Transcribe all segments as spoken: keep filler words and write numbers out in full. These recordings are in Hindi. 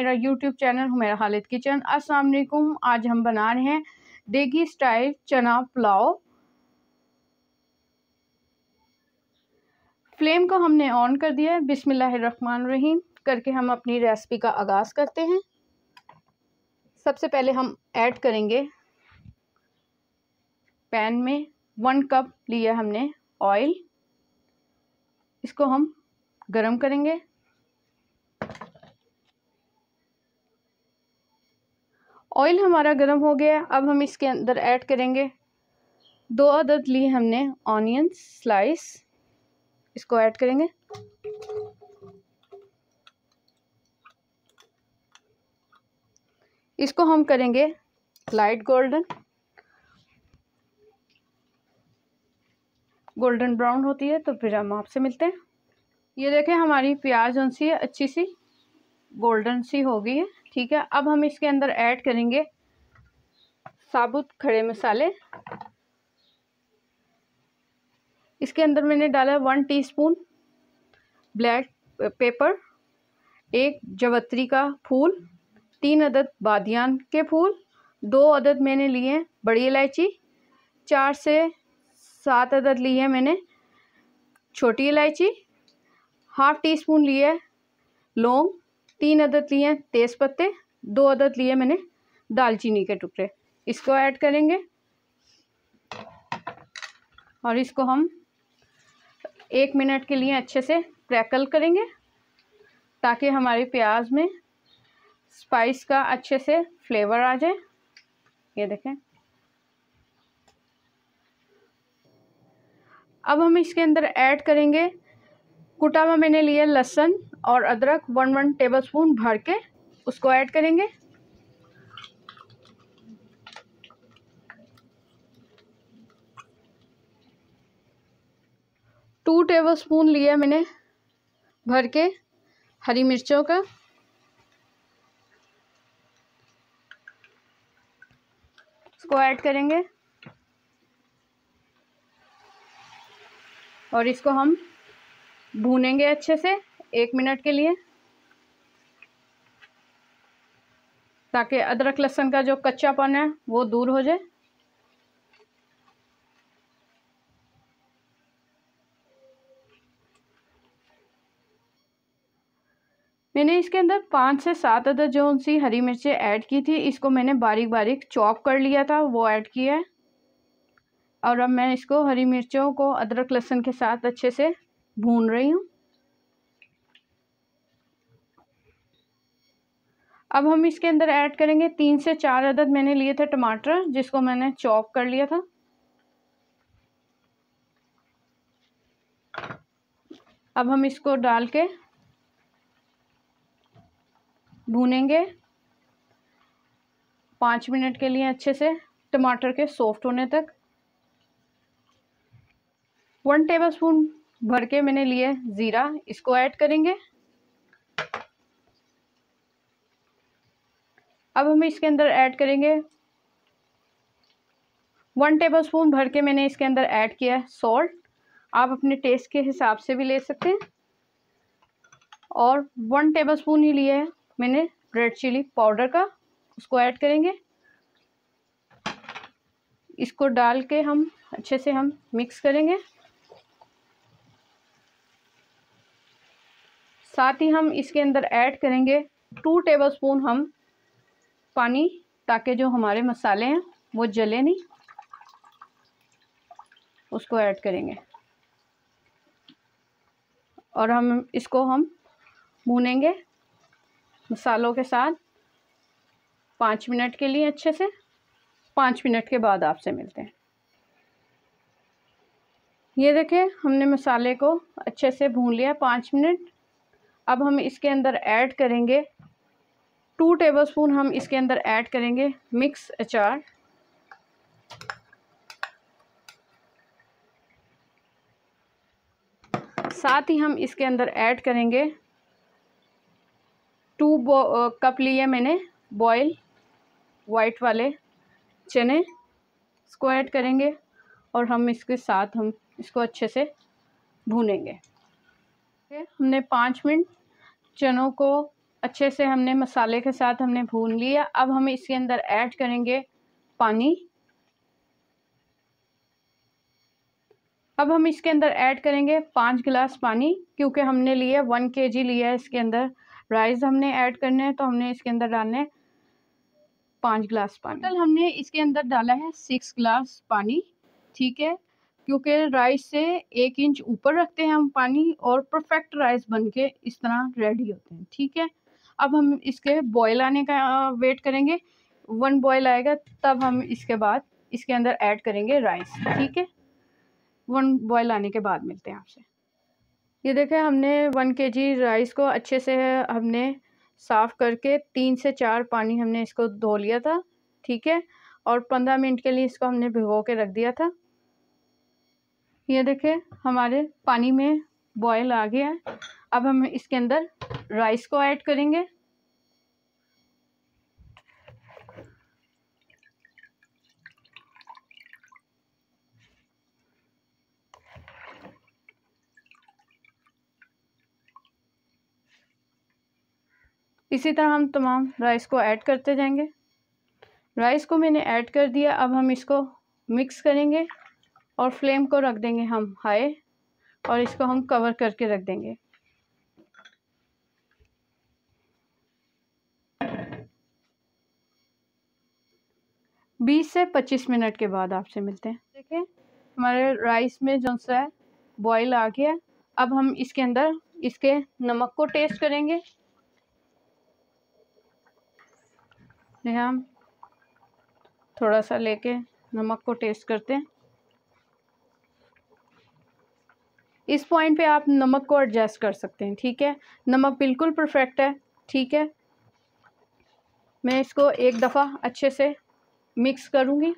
मेरा YouTube channel Humaira Khalid kitchen. अस्सलाम वालेकुम। आज हम बना रहे हैं देगी स्टाइल चना पुलाव। फ्लेम को हमने ऑन कर दिया है। बिस्मिल्लाहिर्रहमानिर्रहीम करके हम अपनी रेसिपी का आगाज़ करते हैं। सबसे पहले हम ऐड करेंगे पैन में वन कप लिया हमने ऑयल। इसको हम गरम करेंगे। ऑयल हमारा गरम हो गया। अब हम इसके अंदर ऐड करेंगे दो अदद लिए हमने ऑनियन स्लाइस। इसको ऐड करेंगे। इसको हम करेंगे लाइट गोल्डन गोल्डन ब्राउन होती है तो फिर हम आपसे मिलते हैं। ये देखें हमारी प्याज उनसी है अच्छी सी गोल्डन सी हो गई है। ठीक है, अब हम इसके अंदर ऐड करेंगे साबुत खड़े मसाले। इसके अंदर मैंने डाला वन टीस्पून ब्लैक पेपर, एक जवत्री का फूल, तीन अदद बादियान के फूल, दो अदद मैंने लिए बड़ी इलायची, चार से सात अदद लिए मैंने छोटी इलायची, हाफ टी स्पून लिए लौंग, तीन अदद लिए तेज़ पत्ते, दो अदद लिए मैंने दालचीनी के टुकड़े। इसको ऐड करेंगे और इसको हम एक मिनट के लिए अच्छे से क्रैकल करेंगे ताकि हमारी प्याज में स्पाइस का अच्छे से फ्लेवर आ जाए। ये देखें। अब हम इसके अंदर ऐड करेंगे कुटा हुआ मैंने लिया लहसुन और अदरक वन वन टेबलस्पून भर के, उसको ऐड करेंगे। टू टेबलस्पून लिया मैंने भर के हरी मिर्चों का, इसको ऐड करेंगे और इसको हम भूनेंगे अच्छे से एक मिनट के लिए ताकि अदरक लहसुन का जो कच्चापन है वो दूर हो जाए। मैंने इसके अंदर पाँच से सात अदद जो सी हरी मिर्चें ऐड की थी, इसको मैंने बारीक बारीक चॉप कर लिया था, वो ऐड किया है। और अब मैं इसको हरी मिर्चों को अदरक लहसुन के साथ अच्छे से भून रही हूँ। अब हम इसके अंदर ऐड करेंगे तीन से चार अदद मैंने लिए थे टमाटर, जिसको मैंने चॉप कर लिया था। अब हम इसको डाल के भूनेंगे पाँच मिनट के लिए अच्छे से टमाटर के सॉफ्ट होने तक। वन टेबलस्पून भर के मैंने लिए ज़ीरा, इसको ऐड करेंगे। अब हम इसके अंदर ऐड करेंगे वन टेबलस्पून भर के मैंने इसके अंदर ऐड किया है सॉल्ट। आप अपने टेस्ट के हिसाब से भी ले सकते हैं। और वन टेबलस्पून ही लिया है मैंने रेड चिली पाउडर का, उसको ऐड करेंगे। इसको डाल के हम अच्छे से हम मिक्स करेंगे। साथ ही हम इसके अंदर ऐड करेंगे टू टेबलस्पून हम पानी, ताकि जो हमारे मसाले हैं वो जले नहीं, उसको ऐड करेंगे और हम इसको हम भूनेंगे मसालों के साथ पाँच मिनट के लिए अच्छे से। पाँच मिनट के बाद आपसे मिलते हैं। ये देखें हमने मसाले को अच्छे से भून लिया पाँच मिनट। अब हम इसके अंदर ऐड करेंगे टू टेबलस्पून हम इसके अंदर ऐड करेंगे मिक्स अचार। साथ ही हम इसके अंदर ऐड करेंगे टू कप लिए मैंने बॉयल वाइट वाले चने, इसको ऐड करेंगे और हम इसके साथ हम इसको अच्छे से भूनेंगे। हमने पाँच मिनट चनों को अच्छे से हमने मसाले के साथ हमने भून लिया। अब हम इसके अंदर ऐड करेंगे पानी। अब हम इसके अंदर ऐड करेंगे पाँच गिलास पानी, क्योंकि हमने लिया वन केजी लिया है। इसके अंदर राइस हमने ऐड करने हैं, तो हमने इसके अंदर डालने पाँच गिलास पानी। टोटल हमने इसके अंदर डाला है सिक्स गिलास पानी, ठीक है, क्योंकि राइस से एक इंच ऊपर रखते हैं हम पानी और परफेक्ट राइस बनके इस तरह रेडी होते हैं, ठीक है। अब हम इसके बॉयल आने का वेट करेंगे। वन बॉयल आएगा तब हम इसके बाद इसके अंदर ऐड करेंगे राइस, ठीक है। वन बॉयल आने के बाद मिलते हैं आपसे। ये देखें, हमने वन केजी राइस को अच्छे से हमने साफ़ करके तीन से चार पानी हमने इसको धो लिया था, ठीक है, और पंद्रह मिनट के लिए इसको हमने भिगो के रख दिया था। ये देखें, हमारे पानी में बॉयल आ गया है। अब हम इसके अंदर राइस को ऐड करेंगे। इसी तरह हम तमाम राइस को ऐड करते जाएंगे। राइस को मैंने ऐड कर दिया। अब हम इसको मिक्स करेंगे और फ्लेम को रख देंगे हम हाई, और इसको हम कवर करके रख देंगे। बीस से पच्चीस मिनट के बाद आपसे मिलते हैं। देखें, हमारे राइस में जो सा है बॉईल आ गया। अब हम इसके अंदर इसके नमक को टेस्ट करेंगे। हम थोड़ा सा लेके नमक को टेस्ट करते हैं। इस पॉइंट पे आप नमक को एडजस्ट कर सकते हैं, ठीक है। नमक बिल्कुल परफेक्ट है, ठीक है। मैं इसको एक दफ़ा अच्छे से मिक्स करूँगी।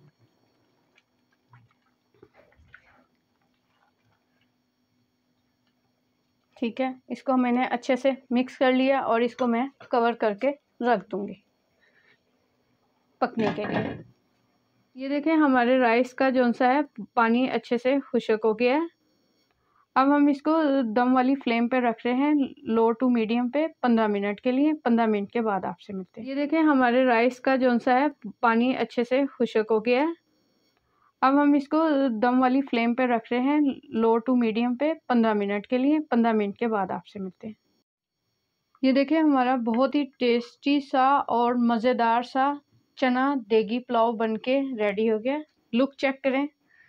ठीक है, इसको मैंने अच्छे से मिक्स कर लिया और इसको मैं कवर करके रख दूँगी पकने के लिए। ये देखें, हमारे राइस का जो सा है पानी अच्छे से खुश्क हो गया है। अब हम इसको दम वाली फ्लेम पे रख रहे हैं, लो टू मीडियम पे, पंद्रह मिनट के लिए। पंद्रह मिनट के बाद आपसे मिलते हैं। ये देखें, हमारे राइस का जो सा है पानी अच्छे से खुश्क हो गया है। अब हम इसको दम वाली फ्लेम पे रख रहे हैं, लो टू मीडियम पे, पंद्रह मिनट के लिए। पंद्रह मिनट के बाद आपसे मिलते हैं। ये देखिए, हमारा बहुत ही टेस्टी सा और मज़ेदार सा चना देगी पुलाव बनके रेडी हो गया। लुक चेक करें,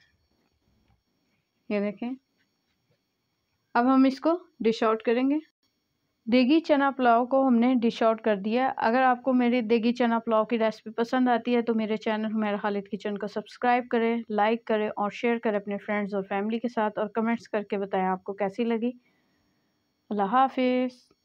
ये देखें। अब हम इसको डिश आउट करेंगे। देगी चना पुलाव को हमने डिश आउट कर दिया। अगर आपको मेरी देगी चना पुलाव की रेसिपी पसंद आती है तो मेरे चैनल हुमैरा खालिद किचन को सब्सक्राइब करें, लाइक करें और शेयर करें अपने फ्रेंड्स और फैमिली के साथ, और कमेंट्स करके बताएं आपको कैसी लगी। अल्लाह हाफिज़।